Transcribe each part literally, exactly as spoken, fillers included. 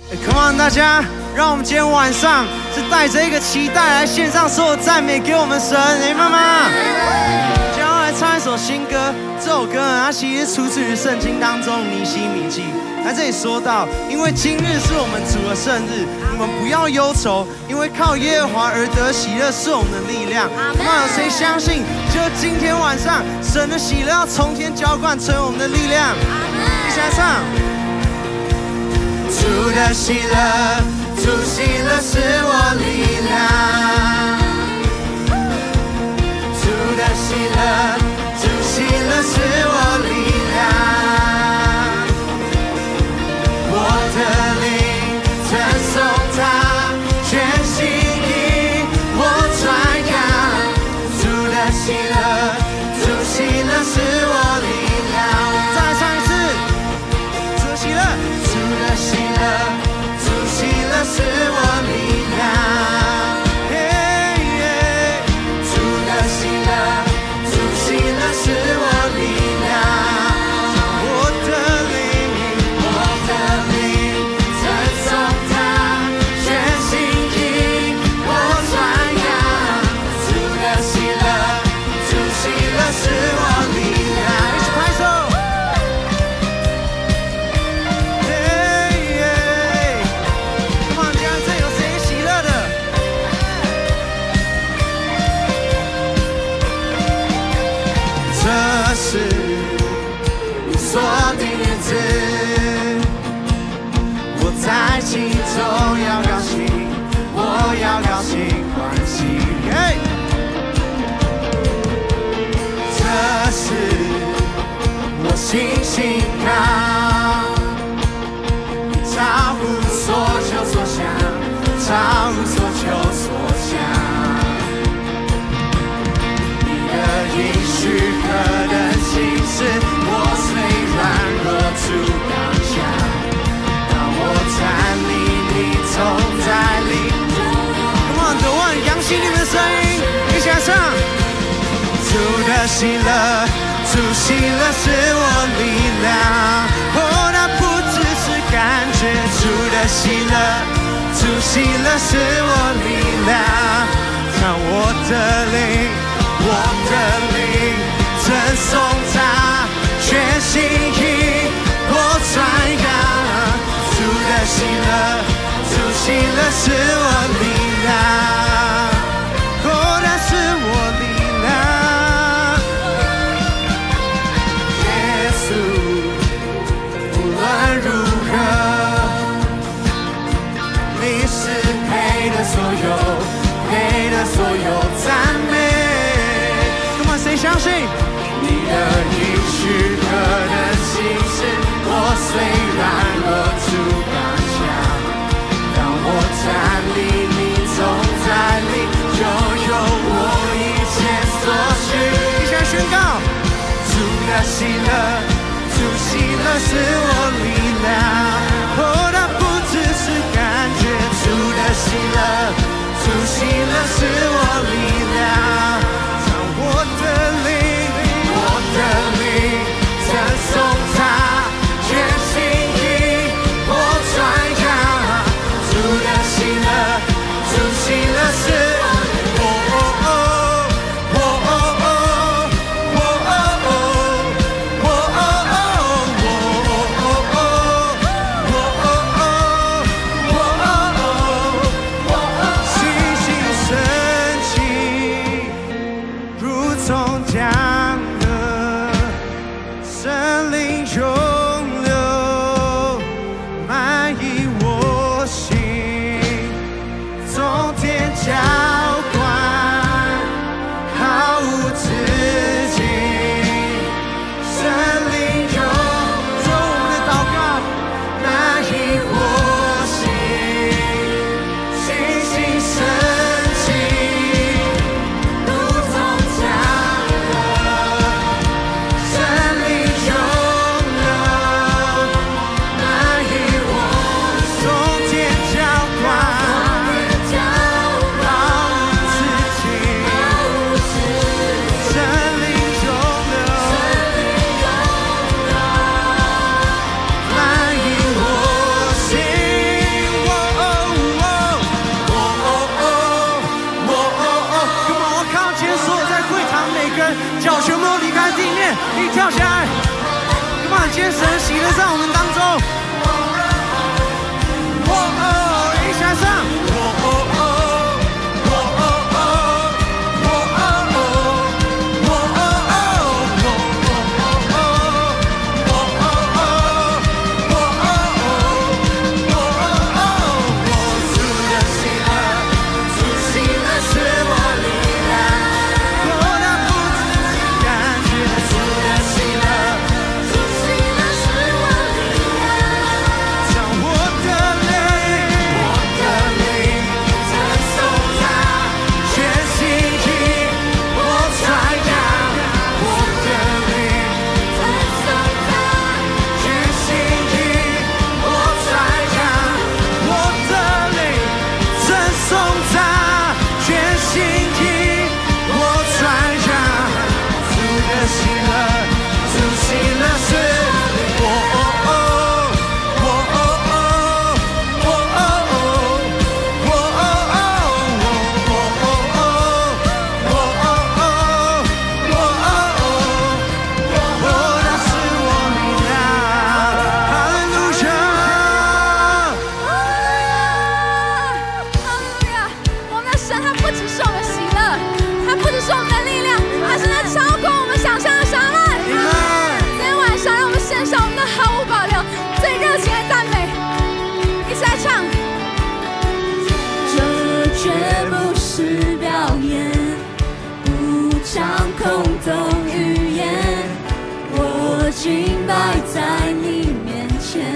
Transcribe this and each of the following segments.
Come on， 大家，让我们今天晚上是带着一个期待来献上所有赞美给我们神，你们吗？接下来唱一首新歌，这首歌呢，它其实出自于圣经当中尼希米记。在这里说到，因为今日是我们主的圣日，你们不要忧愁，因为靠耶和华而得喜乐是我们的力量。那有谁相信，就今天晚上神的喜乐要从天浇灌成为我们的力量？一起来唱。主的喜乐，主喜乐是我力量。主的喜乐，主喜乐是我力量。我的灵称颂他，全心意我传扬。主的喜乐，主喜乐是我力量。再唱一次，主的喜乐，主的喜乐，主喜乐是我力量。主的喜乐，主喜乐是我力量。我的灵，我的灵称颂他，全心意我传扬。主的喜乐，主喜乐是我力量。一起拍手。Come on， 家人，这有谁喜乐的？这是你所定日子，我在其中要高兴，我要高兴欢喜。Hey! 这是我信心高，超乎所求所想，超乎所求所想。应许何等心事，我虽软弱主刚强，当我站立，你总在里。Come on， The One， 扬起你们的声音，一起来唱。主的喜乐，主喜乐是我力量。哦，那不只是感觉，主的喜乐，主喜乐是我力量。让我的灵。我的灵称颂他，全心意我传扬。主的喜乐，主喜乐是我力量，哦，那是我力量。耶稣，无论如何，你是配的所有，配的所有赞美。谁相信你的应许何等心事？我虽软弱主刚强，当我站立，你总在里，就有我一切所需。一起来宣告，主的喜乐，主喜乐是我力量。哦，那不只是感觉，主的喜乐，主喜乐是我力量。我的灵，我的灵称颂他，全心意我传扬。主的喜乐，主喜乐是我哦哦，我哦哦，我哦哦，我哦哦，我哦哦。 起跳起来！come on， 今天神的喜乐在我们当中。哦哦，一起来唱！哦哦哦，哦哦哦，哦哦哦，哦哦哦，哦哦哦，哦哦哦，哦哦哦，哦哦，主的喜乐，主喜乐是我力量。我的不自己感觉主的喜乐，主喜乐是我力量。将我的泪，我的灵承受它，全心意我传扬。我的灵承受它，全心意我传扬。我的灵承受它，全心意我传扬。主的喜乐，主喜乐是我哦哦，我哦哦，我哦哦，我哦哦，我哦哦，我哦哦，我哦哦，我那是我力量。哈利路亚。 哈利路亚！我们的神，他不只是我们的喜乐，他不只是我们的力量，他是那超过我们想象的神们。今天晚上，让我们献上我们的毫无保留、最热情的赞美，一起来唱。这绝不是表演，不讲空洞语言，我敬拜在你面前。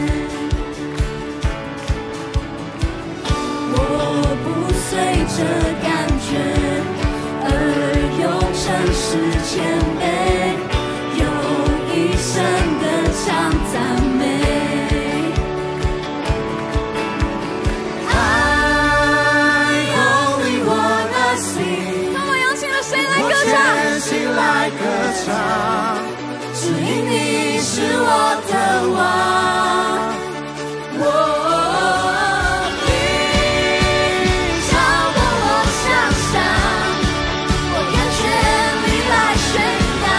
我不随着感觉而用诚实谦卑，用一生的唱赞美。I only wanna sing。那我邀请了谁来我歌唱？ 全心来歌唱， 只因你是我的王。我你超过我想象，我愿全力来宣扬。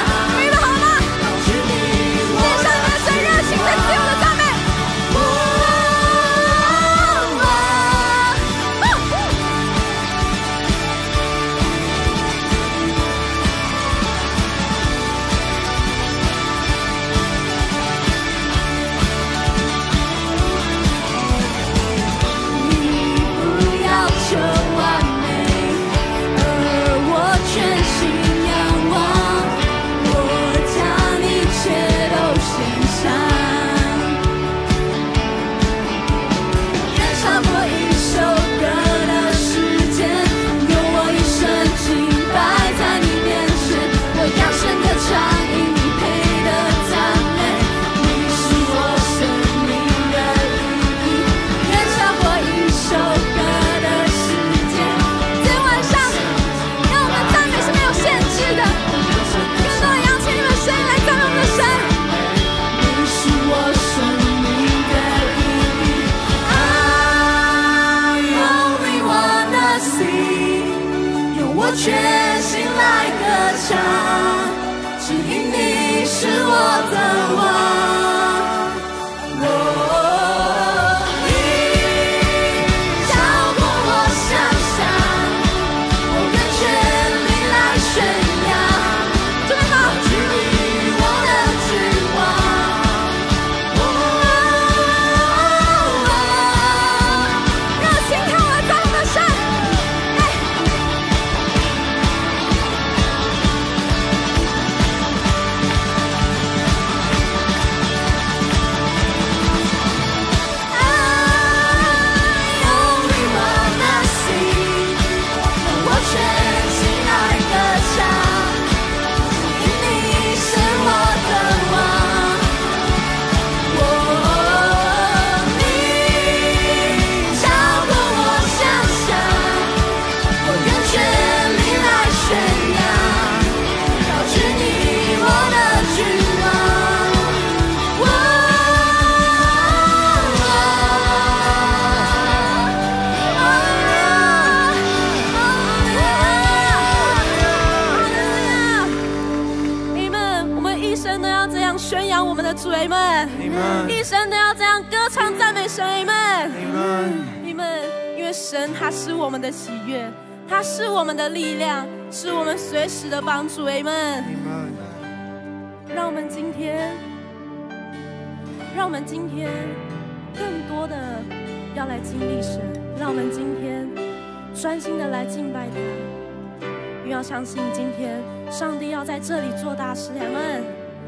主阿们，一生都要这样歌唱赞美神阿们，阿们。因为神他是我们的喜悦，他是我们的力量，是我们随时的帮助阿们。让我们今天，让我们今天更多的要来经历神，让我们今天专心的来敬拜他，因为要相信今天上帝要在这里做大事，阿们。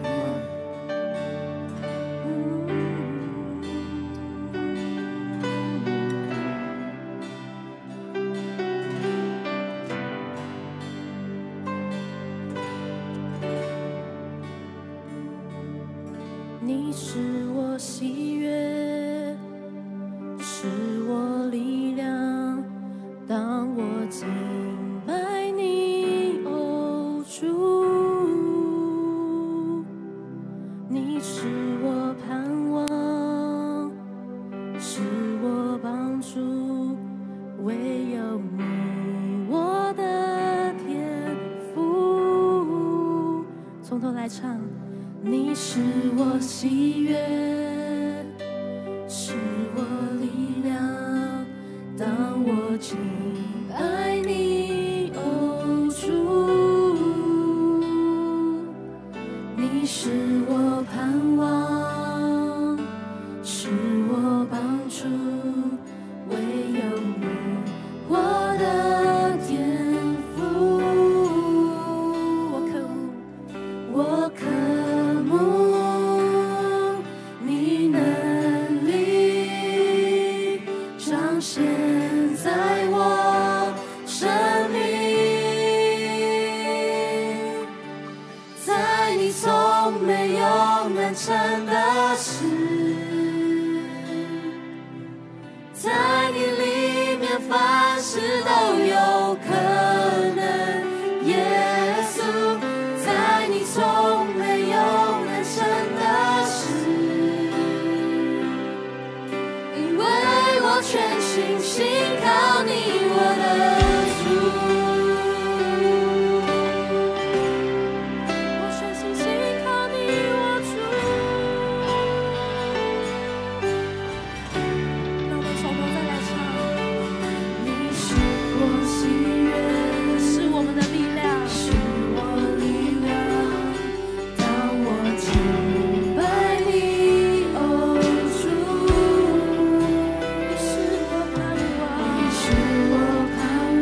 你是我喜悦，是我力量，当我敬拜你，哦主，你是我盼望，是我帮助，唯有你我的天父。从头来唱。你是我喜悦，是我力量，当我敬拜你，哦主，你是我盼望，是我帮助，唯有你我的天父。我渴慕，我渴慕你能力彰显在我生命，在你从没有难成的事，在你里面凡事都有可能，耶稣，在你从没有难成的事，因为我全心信靠你，我的主。我全心信靠你，我主。让我们从头再来唱。你是我喜悦，是我们的力量，是我力量。当我敬拜你，哦主，你是我盼望，你是我盼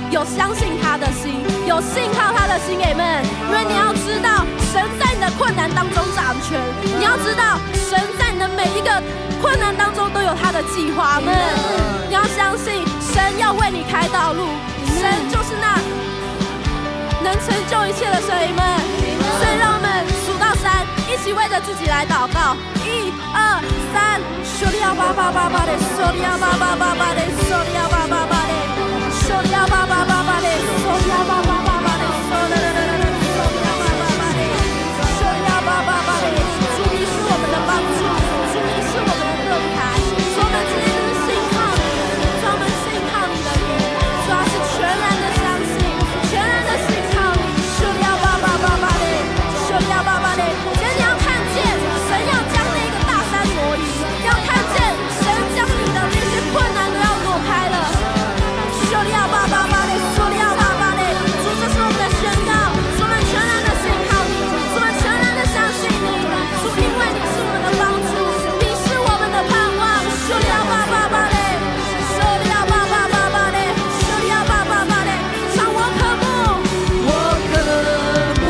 有相信他的心，有信靠他的心，阿们。因为你要知道，神在你的困难当中掌权，你要知道，神在你的每一个困难当中都有他的计划，阿们。你要相信，神要为你开道路，神就是那能成就一切的神，阿们。所以让我们数到三，一起为着自己来祷告。一二三，说利亚巴巴巴巴的，说利亚巴巴巴巴的，说利亚巴巴巴的，说利亚巴巴巴巴的，说利亚巴巴巴巴的，说啦啦啦啦啦，说利亚巴巴巴的，说利亚巴巴巴的。主你是我们的帮助，主你是我们的盾牌，主我们今天就是信靠你，主我们信靠你的名，主要是全然的相信，全然的信靠你。说利亚巴巴巴巴的，说利亚巴巴的。今天你要看见神要将那个大山挪移，要看见神将你的那些困难都要挪开了。说利亚巴巴巴的，说利亚巴巴的。主，这是我们的宣告，主我们全然的信靠你，主我们全然的相信你，主因为你是我们的帮助，你是我们的盼望。说利亚巴巴巴的，说利亚巴巴巴巴的，说利亚巴巴巴的。唱我渴慕，我渴慕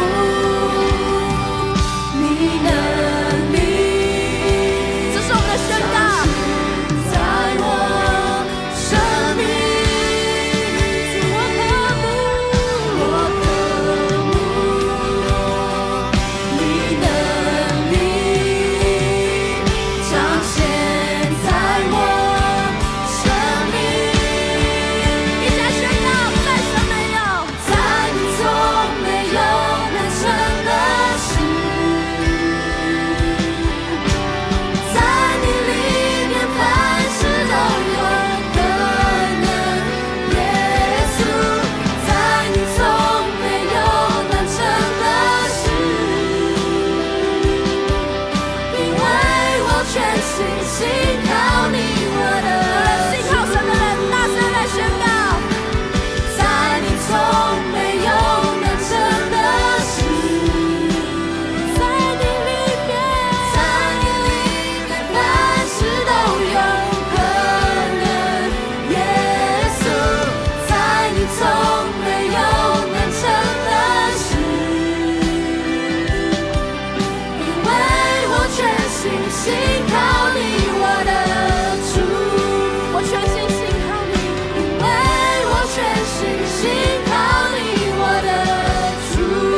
你能力。这是我们的宣告，在我生命。我渴慕，我渴慕你能力彰显在我生命。一起来宣告，再生没有，在你中没有难成的事，在你里面凡事都有可能。耶稣，在你中没有难成的事，因为我全心信靠你，我的信靠神的人，大声来宣告，在你中没有难成的事，在你里面，在你里面凡事都有可能。耶稣，在你中没有难成的事，因为我全心信靠你，我的主，我全心信靠你，因为我全心信靠你，我的主，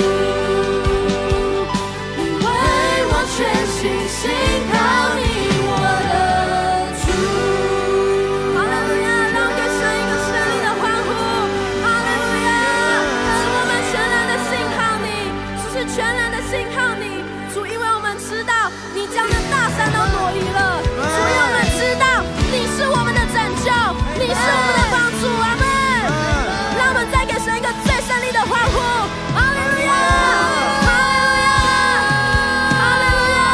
因为我全心信靠你，我的主。哈利路亚！让我们给神一个胜利的欢呼！哈利路亚！主，我们全然的信靠你，主是全然的信靠你，主，因为我们知道你将那大山都挪移了，主，因为我们知道你是我们的拯救，你是我们的帮助，阿们。让我们再给神一个最胜利的欢呼！哈利路亚！哈利路亚！哈利路亚！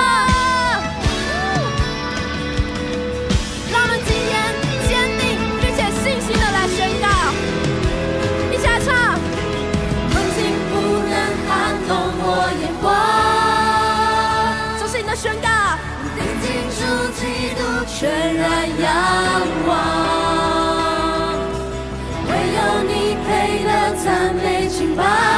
让我们今天坚定并且信心的来宣告，一起来唱。环境不能撼动我眼光，这是你的宣告。定睛住基督，全然仰望，唯有你配得赞美敬拜。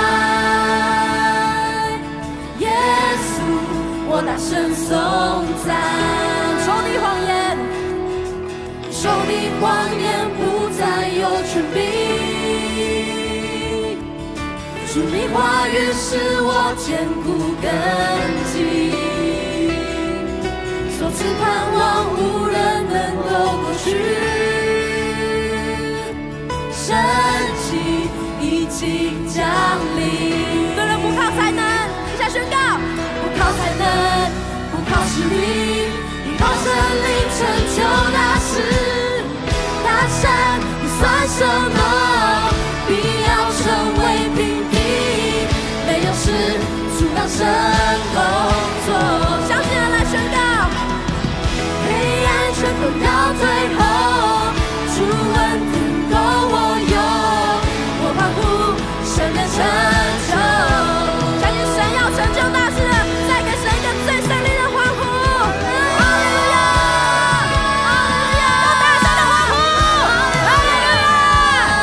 耶稣，我大声颂赞。仇敌谎言，仇敌谎言不再有权柄。主你话语使我坚固根基，所赐盼望无人能够过去。神迹已经降临，对人不靠才能，一下宣告，不靠才能，不靠实力，依靠神灵成就大事。大山不算什么，必要成为平地，没有事阻挡神工作。相信人来宣告，黑暗全都到最后，主恩典够我有，我欢呼神的成就。相信神要成就大事的，再给神一个最胜利的欢呼！哈利路亚！哈利路亚！大声的欢呼！哈利路亚！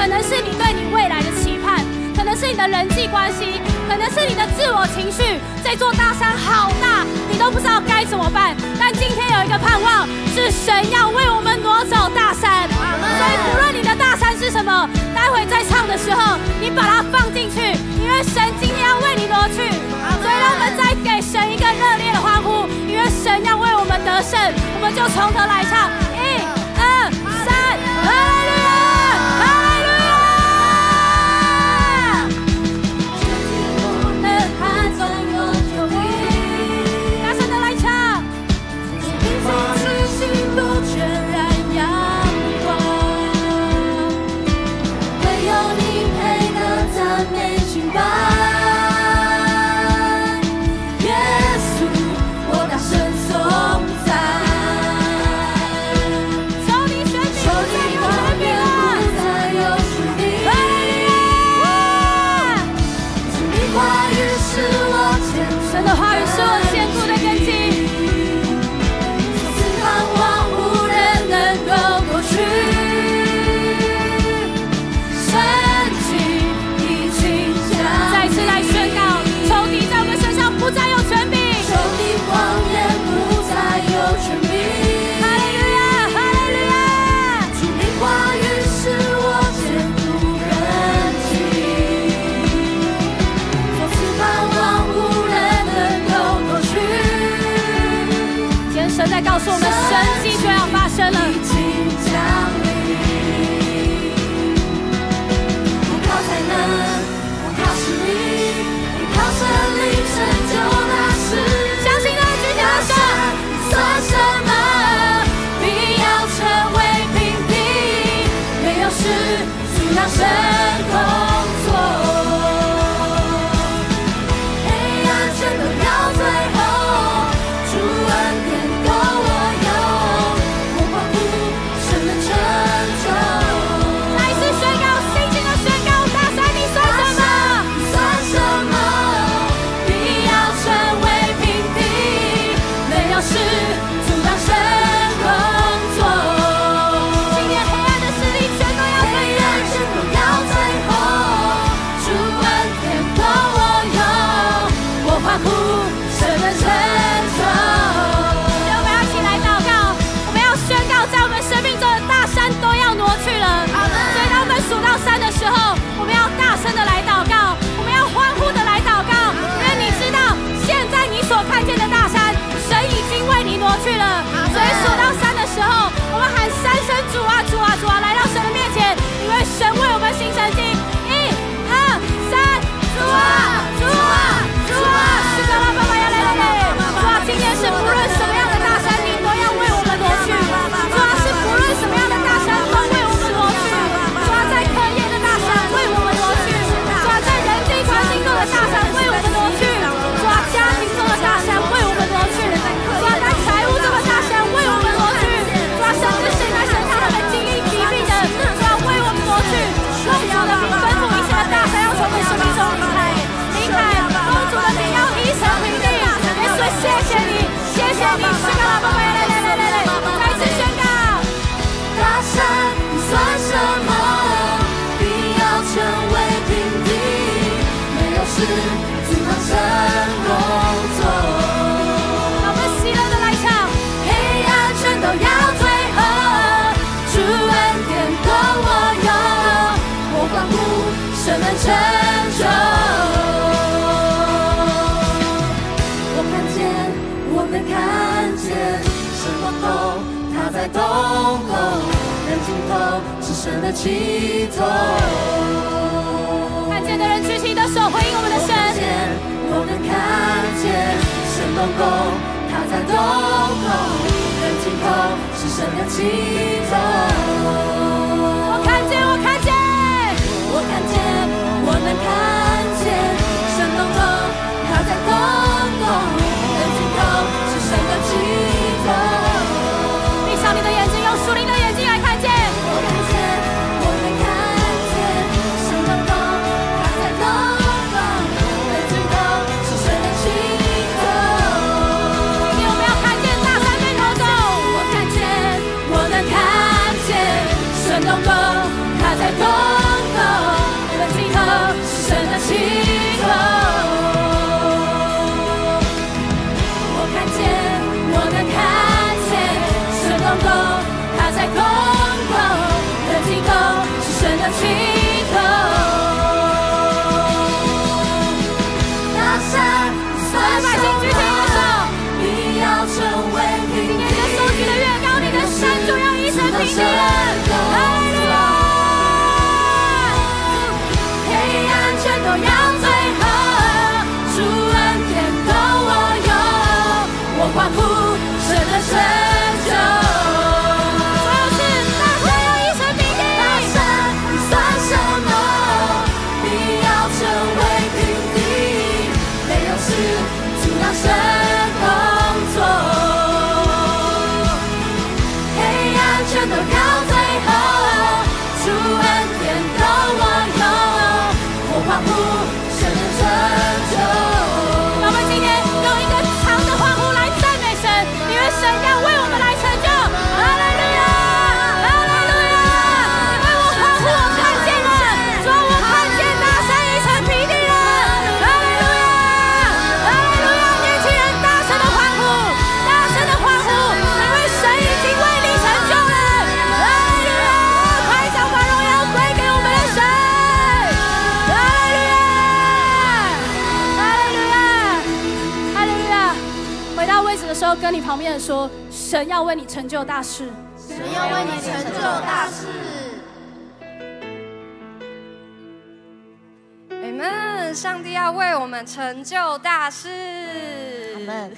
可能是你对你未来的期盼，可能是你的人际关系，可能是你的自我情绪。这座大山好大，你都不知道该怎么办。但今天有一个盼望，是神要为我们挪走大山。所以不论你的大山是什么，待会在唱的时候，你把它放进去，因为神今天要为你挪去。所以让我们再给神一个热烈的欢呼，因为神要为我们得胜。我们就从头来唱，一、二、三，哈利路亚，哈利路亚。大声的来唱，心都全然阳光，唯有你配得赞美敬拜。神的话语是我坚固的根基，四盼望无人能够夺去，神迹已经降临。再次来宣告，仇敌在我们身上不再有权柄，仇敌谎言不再有权柄。哈利路亚，哈利路亚，主你话语是我坚固根基，从此盼望无人。神在告诉我们，神迹就要发生了。已经降临，不靠才能，不靠实力，你靠神力成就大事。相信的举起来说，算什么？必要成为平地，没有事阻挡神工作，黑暗全都要最后，主恩典。数到三的时候，我们要大声的来祷告，我们要欢呼的来祷告，因为你知道，现在你所看见的大山，神已经为你挪去了。所以数到三的时候，我们喊三声主啊主啊主啊，来到神的面前，因为神为我们行神迹。一、二、三，主啊主啊主啊，是的啦，爸爸要来来来，主啊，今天是不论什么样的大山，你都要为我们挪去。主啊，是不论什么样的大山都为我们挪去。在课业的大山为我们挪去，主啊，在人际关系中的大山为我们挪去，主啊，家庭中的大山为我们挪去，主啊，在财务中的大山为我们挪去，主啊，甚至现在身上他们经历疾病的，主啊，为我们挪去。公主的名吩咐一切的大山要从我们生命中离开，离开。公主的名要一成平地。耶稣，谢谢你，谢谢你，宣告了，爸爸，来来来来来，再次宣告，大山算什么？成为平地，没有事阻挡神工作。我们喜乐的来唱，黑暗全都要退后，主恩典够我有，我欢呼神能成就。我看见，我能看见，神动工，他在动工。人尽头是神的起头。看见的人举起你的手回应我们的神。我能看见神动工，他在动工。人尽头是神的起头。我看见，我看见，我看见，我能看见神动工，他在动工。人尽头是神的起头。闭上你的眼睛，用属灵的眼睛来看见。我看见，我能看见神动工，他在动工，人尽头是神的起头。今天我们要看见大山被挪走。我看见，我能看见哈利路亚！黑暗全都要退后，主恩典都我有，我欢呼神的成就。神工作，黑暗全都要退后，主恩典都我有，我欢呼神的成就。让我们今天用一个长的欢呼来赞美神，因为神要为我们来成就。哈利路亚，哈利路亚！因为我欢呼，我看见了，主，我看见大山已成平地了。哈利路亚，哈利路亚！年轻人大声的欢呼，大声的欢呼，因为神已经为你成就了。哈利路亚！快将把荣耀归给我们的神。哈利路亚，哈利路亚，哈利路亚！回到位置的时候，跟你旁边人说，神要为你成就大事。 神要为你成就大事。 阿们，上帝要为我们成就大事。 阿们。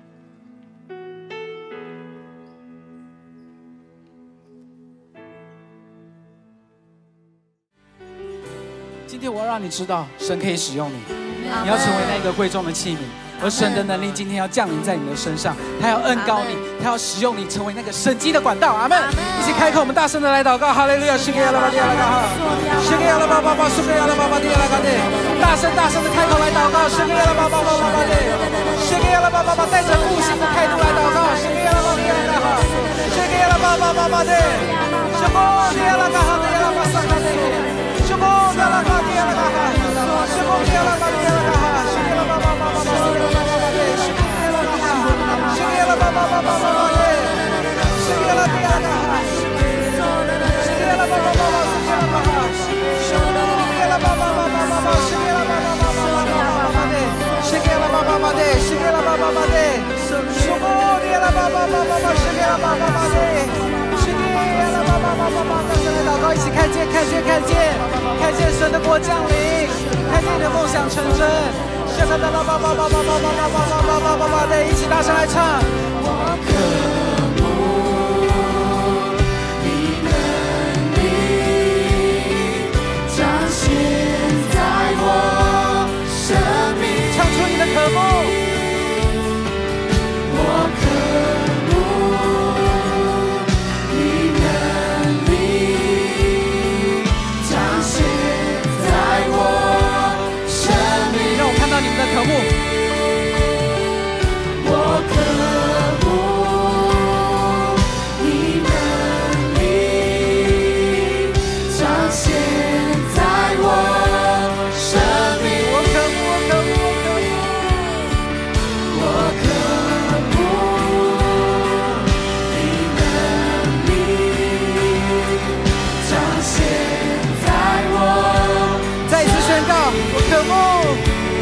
今天我要让你知道，神可以使用你，你要成为那个贵重的器皿，而神的能力今天要降临在你的身上，他要恩膏你，他要使用你成为那个神迹的管道。阿门！一起开口，我们大声的来祷告，哈利路亚！是给亚拉巴地亚拉嘎哈，是给亚拉巴巴巴，是给亚拉巴巴地亚拉嘎地，大声大声的开口来祷告，是给亚拉巴巴巴巴巴地，是给亚拉巴巴巴，带着复兴的态度来祷告，是给亚拉巴地亚拉嘎哈，是给亚拉巴巴巴巴地，是给亚拉嘎哈的亚拉巴萨嘎地。是公的拉巴地亚拉嘎哈，是公的拉巴地亚拉嘎哈，是给拉巴巴巴巴巴巴的，是给拉巴哈，是给拉巴巴巴巴巴巴的，是给拉地亚拉嘎哈，是给拉巴巴巴巴是给拉巴哈，是给拉巴巴巴巴巴巴是给拉巴巴巴巴巴巴的，是给拉巴巴巴的，是给拉巴巴巴的，是公的拉巴巴巴巴巴是给拉巴巴巴的。大声来祷告，一起看见，看见，看见，看见神的国降临，看见你的梦想成真。下场的啦吧吧吧吧吧吧吧吧吧吧吧吧的，一起大声来唱。我渴慕你能力彰显在我生命，唱出你的渴慕。我渴。你们的渴慕，我渴慕你能力彰显在我生命。我渴慕，我渴慕，我渴慕，我渴慕你能力彰显在我。再一次宣告，我渴慕。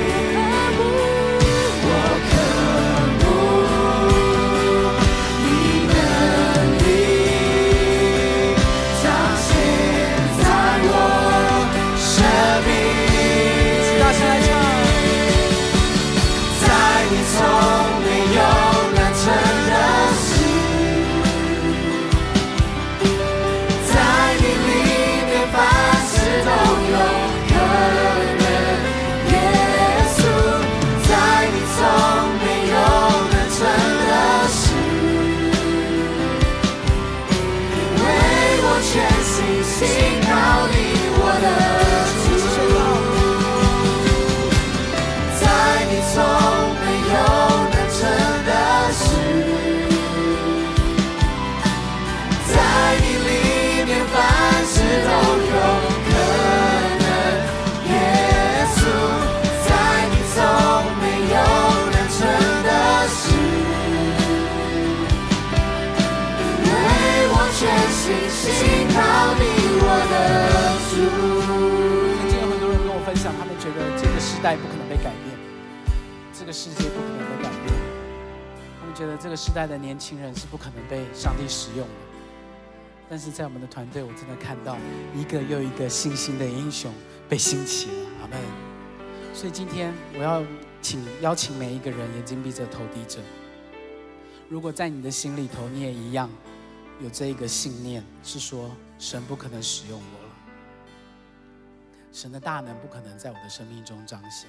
时代不可能被改变，这个世界不可能被改变。他们觉得这个时代的年轻人是不可能被上帝使用的。 但是在我们的团队，我真的看到一个又一个新兴的英雄被兴起了，阿们。所以今天我要请邀请每一个人眼睛闭着头低着，如果在你的心里头你也一样有这一个信念，是说神不可能使用我了，神的大能不可能在我的生命中彰显，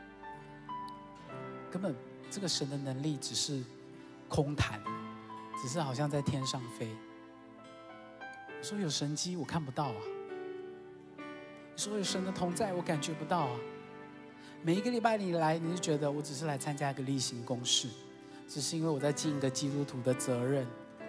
根本这个神的能力只是空谈，只是好像在天上飞。你说有神迹我看不到啊，你说有神的同在我感觉不到啊。每一个礼拜你来，你就觉得我只是来参加一个例行公事，只是因为我在尽一个基督徒的责任。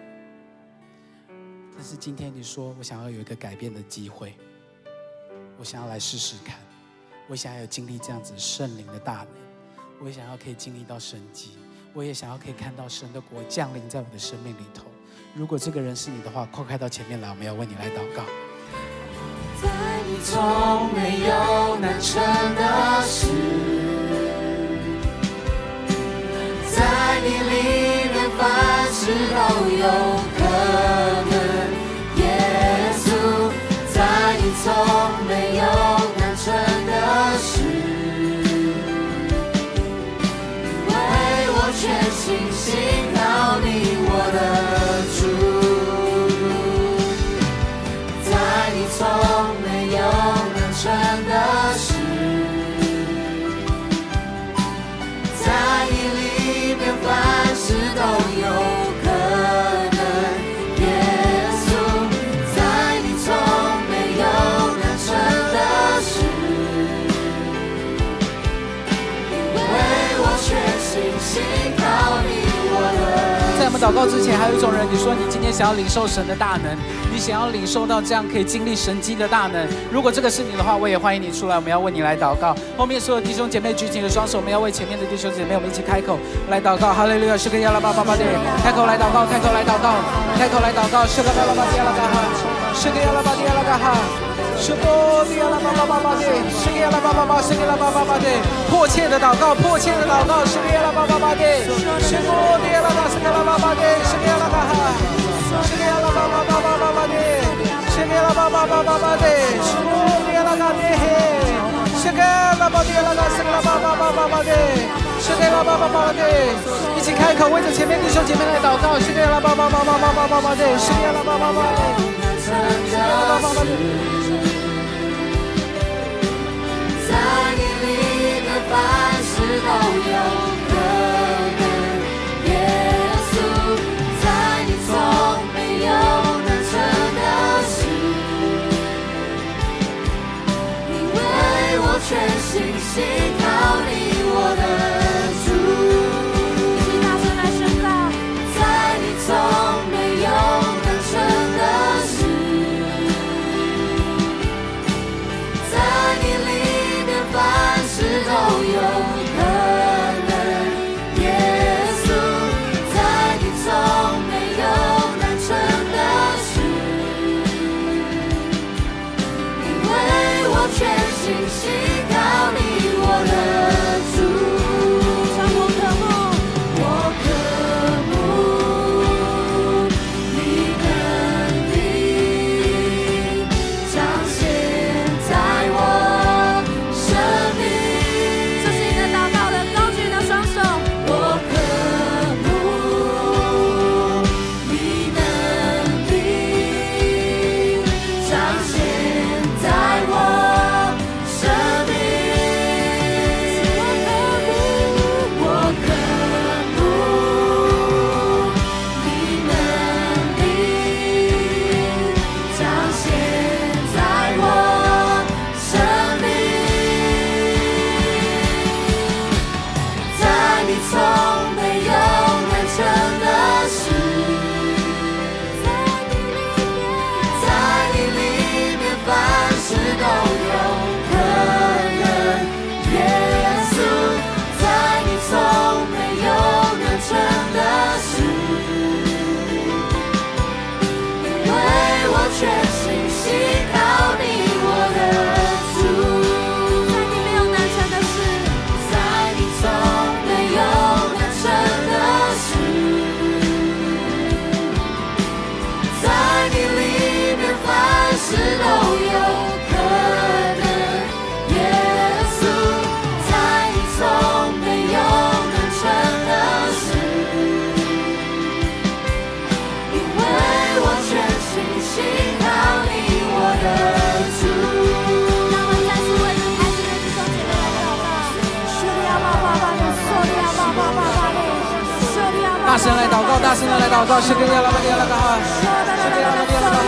但是今天你说我想要有一个改变的机会，我想要来试试看，我想要有经历这样子圣灵的大能，我也想要可以经历到神迹，我也想要可以看到神的国降临在我的生命里头。如果这个人是你的话，快快到前面来，我们要为你来祷告。 在你从没有难成的事，在你里面凡事都有可能。耶稣，在你从没有难成的事，为我全心信靠你，我的主。在你从没有难成的事，在你里面凡事都有可能。耶稣，在你从没有难成的事，为我全心信靠你，我的。 在我们祷告之前，还有一种人，你说你今天想要领受神的大能，你想要领受到这样可以经历神迹的大能。如果这个是你的话，我也欢迎你出来，我们要为你来祷告。后面所有弟兄姐妹举起你的双手，我们要为前面的弟兄姐妹，我们一起开口来祷告。哈利路亚，是个亚拉巴巴巴的，开口来祷告，开口来祷告，开口来祷告，是个亚拉巴迪亚拉嘎哈，是个亚拉巴迪亚拉嘎哈。是波迪亚拉巴巴巴巴的，是个亚拉巴巴巴，是个亚拉巴巴巴的，迫切的祷告，迫切的祷告，是个亚拉巴巴巴的，是波迪亚拉巴，是个亚拉巴巴的，是个亚拉巴哈，是个亚拉巴巴巴巴巴巴的，是个亚拉巴巴巴巴巴的，是波迪亚拉嘎的嘿，是个亚拉巴迪亚拉嘎，是个亚拉巴巴巴巴巴的，是个亚拉巴巴巴的，一起开口为着前面弟兄姐妹来祷告，是个亚拉巴巴巴巴巴巴巴巴的，是个亚拉巴巴巴的，是个亚拉巴巴巴的。 在你里面凡事都有可能。耶稣，在你从没有难成的事，因为我全心信靠你，我的主。 一起大声来宣告， 在你从没有难成的事，在你里面凡事都有可能。耶稣，在你从没有难成的事，因为我全心信靠你，我的主。 让我渴慕， 我渴慕你能力彰显在我生命。 这是你的祷告的，高举你的双手。 我渴慕你能力彰显在我生命。 祷告，圣灵要来，要来哈，圣灵要来，要来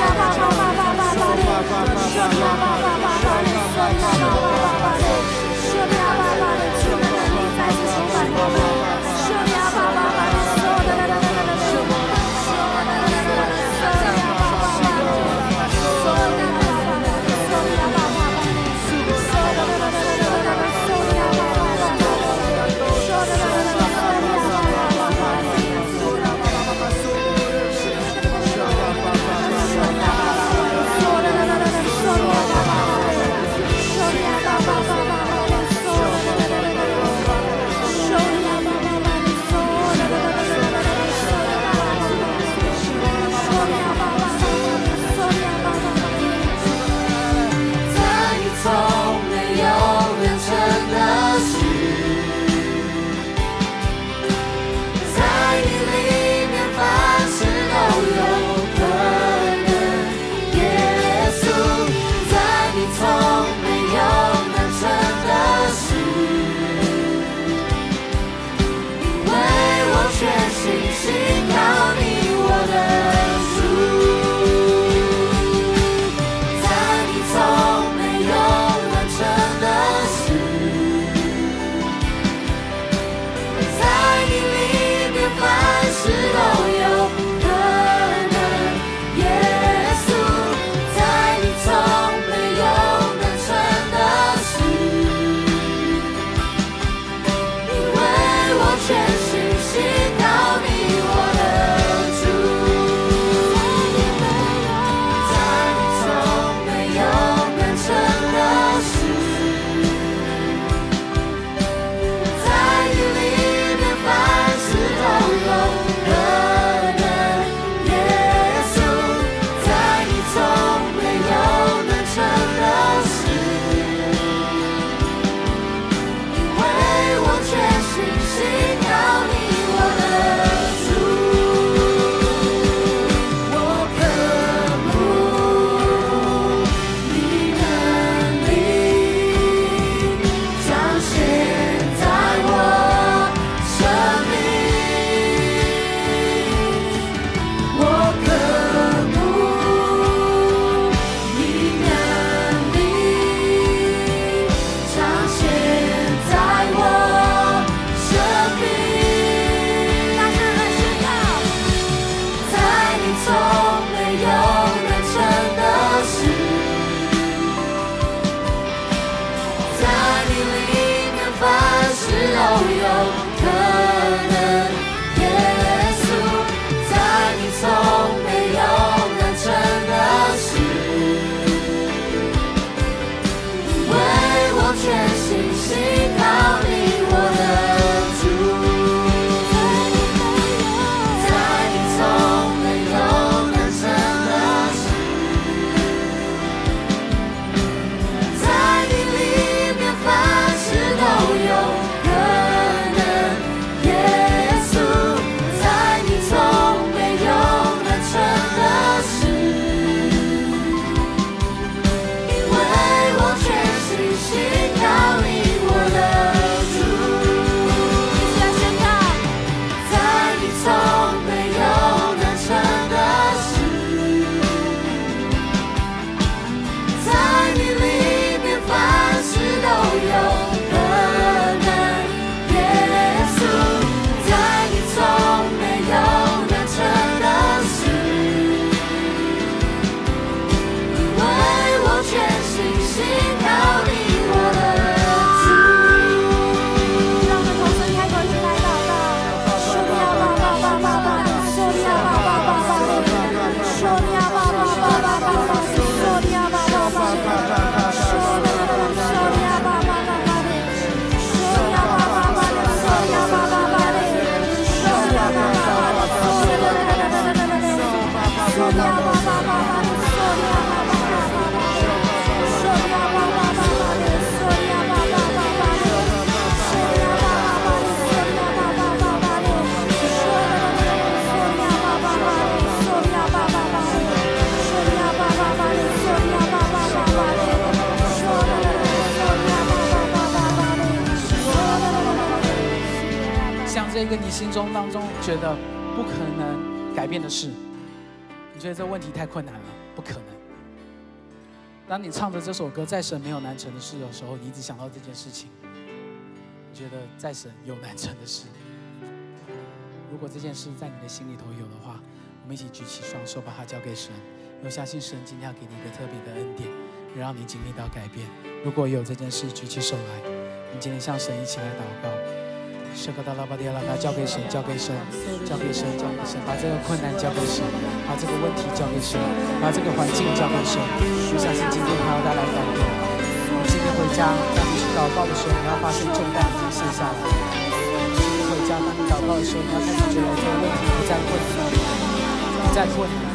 这个你心中当中觉得不可能， 改变的事。你觉得这问题太困难了，不可能。当你唱着这首歌，在神没有难成的事的时候，你一直想到这件事情，你觉得在神有难成的事。如果这件事在你的心里头有的话，我们一起举起双手，把它交给神。我相信神今天要给你一个特别的恩典，让你经历到改变。如果有这件事，举起手来，我们今天向神一起来祷告。舍克达拉巴迪拉，交给神，交给神，交给神，交给神，把这个困难交给神，把这个问题交给神，把这个环境交给神。我相信今天他要带来改变。你今天回家，当你去祷告的时候，你要发现重担已经卸下来。今天回家，当你祷告的时候，你要开始觉得这个问题不再困难，不再困难。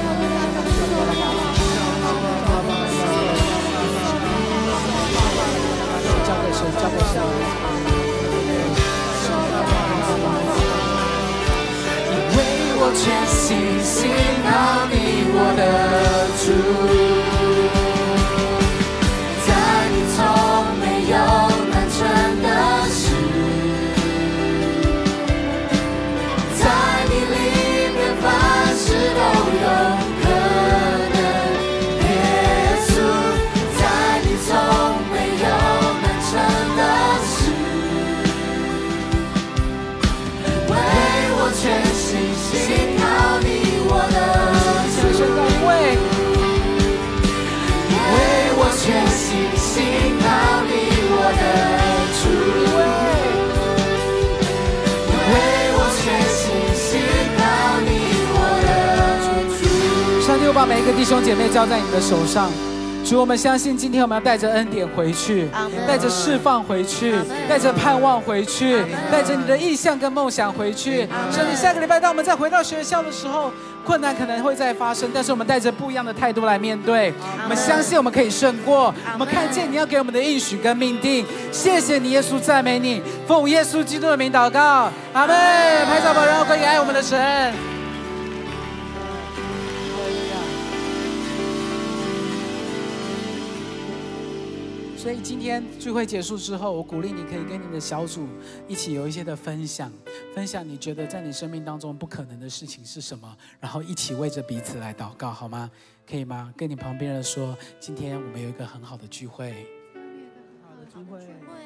交给神，交给神。因为我全心信靠你，我的主，在你从没有难成的事，在你里面凡事都有可能。耶稣，在你从没有难成的事，为我全心信靠你，我的主，为为我全心信靠你，我的主，为我全心信靠你，我的主。上帝，我把每一个弟兄姐妹交在你的手上。主，我们相信今天我们要带着恩典回去，带着释放回去，带着盼望回去，带着你的意向跟梦想回去。甚至下个礼拜当我们再回到学校的时候，困难可能会再发生，但是我们带着不一样的态度来面对。我们相信我们可以胜过，我们看见你要给我们的应许跟命定。谢谢你，耶稣，赞美你，奉耶稣基督的名祷告，阿们。拍照吧，然后可以爱我们的神。所以今天聚会结束之后，我鼓励你可以跟你的小组一起有一些的分享，分享你觉得在你生命当中不可能的事情是什么，然后一起为着彼此来祷告，好吗？可以吗？跟你旁边人说，今天我们有一个很好的聚会， 好的聚会。